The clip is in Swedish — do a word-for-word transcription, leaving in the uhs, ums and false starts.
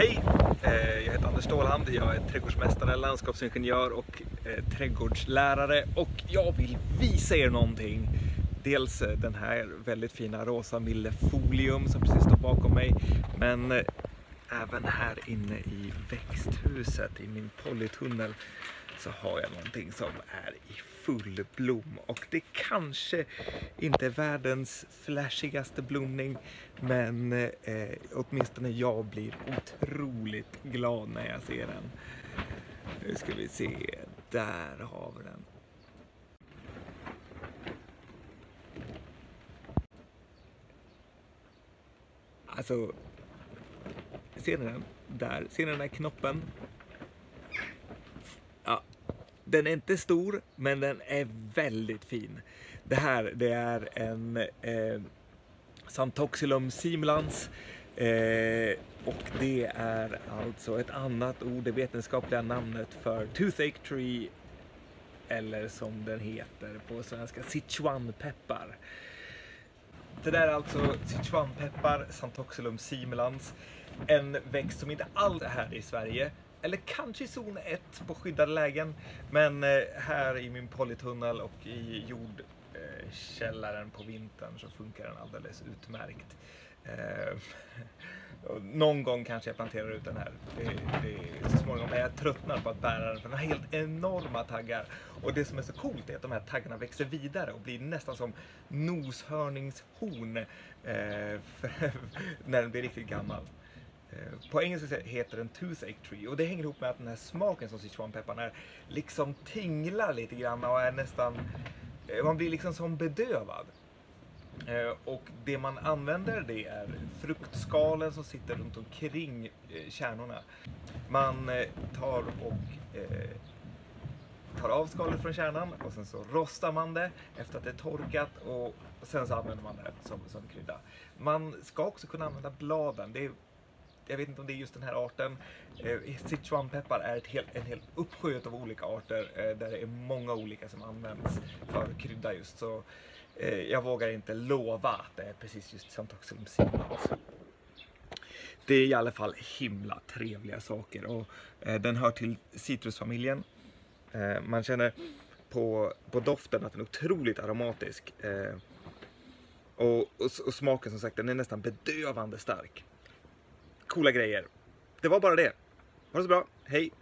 Hej! Jag heter Anders Stålhand, jag är trädgårdsmästare, landskapsingenjör och eh, trädgårdslärare och jag vill visa er någonting. Dels den här väldigt fina rosa millefolium som precis står bakom mig, men eh, även här inne i växthuset, i min polytunnel, så har jag någonting som är i full blom. Och det kanske inte är världens flashigaste blomning, men eh, åtminstone jag blir otroligt glad när jag ser den. Nu ska vi se, där har vi den. Alltså, ser ni den? Där, ser ni den här knoppen? Ja, den är inte stor, men den är väldigt fin. Det här, det är en eh, Santoxylum simulans eh, och det är alltså ett annat ord, det vetenskapliga namnet för toothache tree, eller som den heter på svenska, Sichuanpeppar. Det där är alltså Sichuanpeppar, Santoxylum simulans, en växt som inte alls är här i Sverige, eller kanske i zon ett på skyddade lägen, men här i min polytunnel och i jordkällaren på vintern så funkar den alldeles utmärkt. Någon gång kanske jag planterar ut den här, det, det, så småningom, men jag tröttnar på att bära den för den har helt enorma taggar. Och det som är så coolt är att de här taggarna växer vidare och blir nästan som noshörningshorn eh, för, när den blir riktigt gammal. Eh, på engelska heter den toothache tree, och det hänger ihop med att den här smaken som Sichuanpepparn är liksom tinglar lite grann och är nästan, eh, man blir liksom som bedövad. Eh, och det man använder, det är fruktskalen som sitter runt omkring eh, kärnorna. Man eh, tar och eh, tar av skalet från kärnan och sen så rostar man det efter att det är torkat, och sen så använder man det som, som krydda. Man ska också kunna använda bladen. Det är, jag vet inte om det är just den här arten. Eh, Sichuanpeppar är ett helt, en hel uppsjö av olika arter eh, där det är många olika som används för krydda just. Så eh, jag vågar inte lova att det är precis just Santoxylum simulans. Det är i alla fall himla trevliga saker, och eh, den hör till citrusfamiljen. Eh, man känner på, på doften att den är otroligt aromatisk. Eh, och, och, och smaken, som sagt, den är nästan bedövande stark. Coola grejer. Det var bara det. Ha det så bra. Hej!